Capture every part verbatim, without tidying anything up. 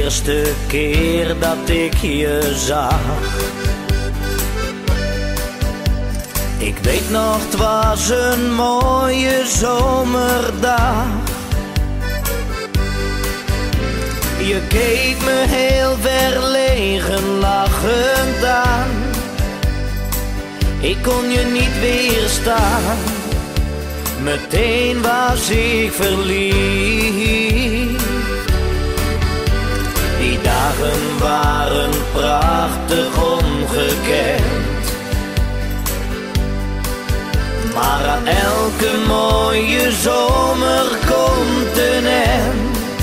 eerste keer dat ik je zag. Ik weet nog, het was een mooie zomerdag. Je keek me heel verlegen lachend aan. Ik kon je niet weerstaan. Meteen was ik verliefd. Die dagen waren prachtig ongekend. Maar aan elke mooie zomer komt een end.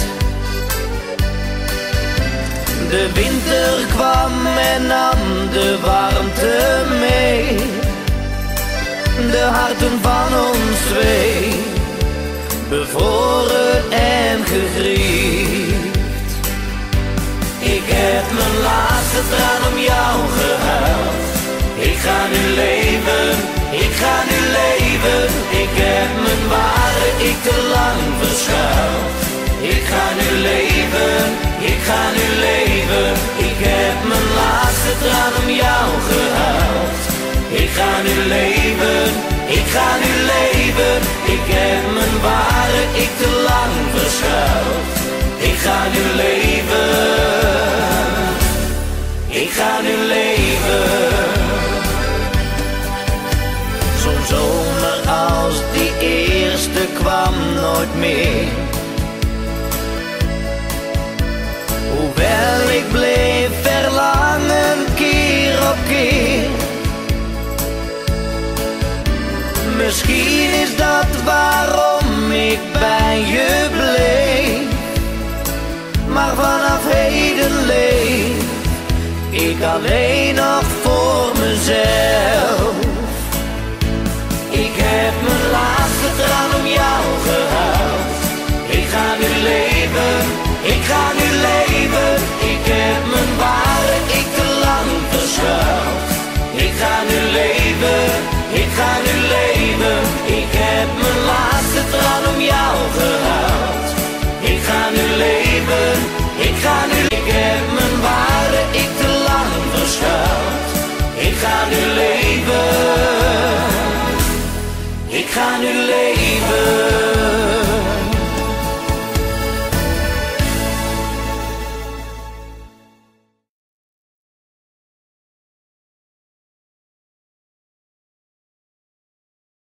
De winter kwam en nam de warmte mee. De harten van ons twee bevroren en gegriefd. Ik heb mijn laatste traan om jou gehuild. Ik ga nu leven, ik ga nu leven. Ik heb mijn ware ik te lang verschuild. Ik ga nu leven, ik ga nu leven. Ik heb mijn laatste traan om jou gehuild. Ik ga nu leven, ik ga nu leven. Ik heb mijn ware ik te lang verschuild. Ik ga nu leven, ik ga nu leven. Zo'n zomer als die eerste kwam nooit meer. Hoewel ik bleef verlangen keer op keer. Misschien is dat waarom ik bij je bleef. Maar vanaf heden leef ik alleen nog voor mezelf. Ik heb mijn laatste traan om jou gehuild. Ik ga nu leven, ik ga nu leven. Ik heb mijn ware ik te lang verschuild. Ik ga nu leven, ik ga nu leven. Ik heb mijn laatste traan om jou gehuild. Ik ga nu leven, ik ga nu. Ik heb mijn ware ik te lang verschuild. Ik ga nu leven, ik ga nu leven.